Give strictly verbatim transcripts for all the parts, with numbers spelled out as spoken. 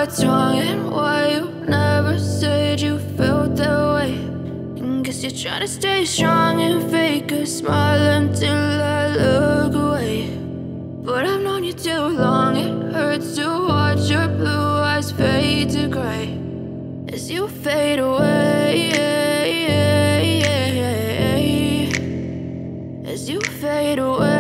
what's wrong and why you never said you felt that way. And guess you're trying to stay strong and fake a smile until I look away. But I've known you too long, it hurts to watch your blue eyes fade to gray as you fade away, as you fade away.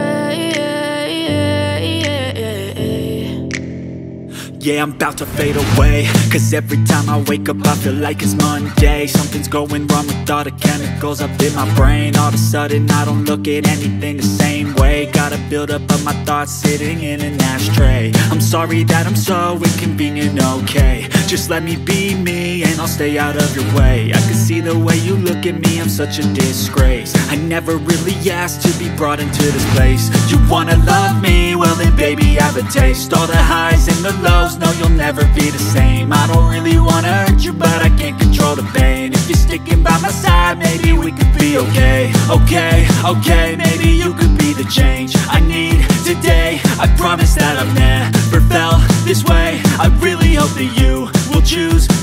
Yeah, I'm about to fade away, cause every time I wake up I feel like it's Monday. Something's going wrong with all the chemicals up in my brain. All of a sudden I don't look at anything the same way. Gotta build up of my thoughts sitting in an ashtray. I'm sorry that I'm so inconvenient, okay. Just let me be me and I'll stay out of your way. I can see the way you look at me, I'm such a disgrace. I never really asked to be brought into this place. You wanna love me? Well then baby have a taste. All the highs and the lows, no you'll never be the same. I don't really wanna hurt you but I can't control the pain. If you're sticking by my side, maybe we could be okay. Okay, okay, maybe you could be the change I need today. I promise that I've never felt this way. I really hope that you will choose